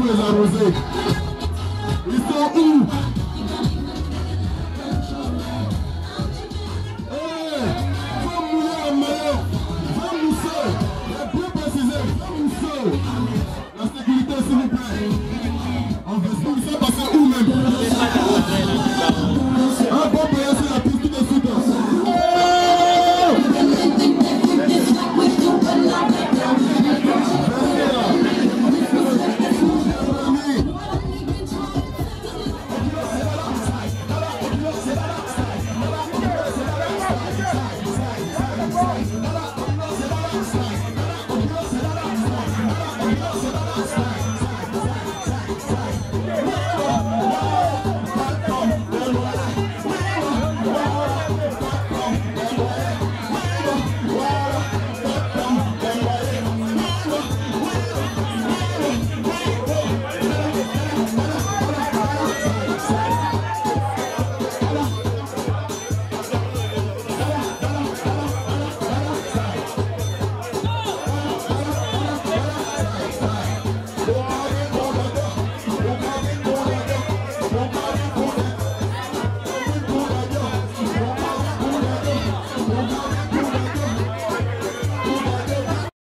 les arroser. Ils sont où? Faut mouiller en maillot. Faut mousser. Bien précisé, faut mousser. La sécurité, s'il vous plaît.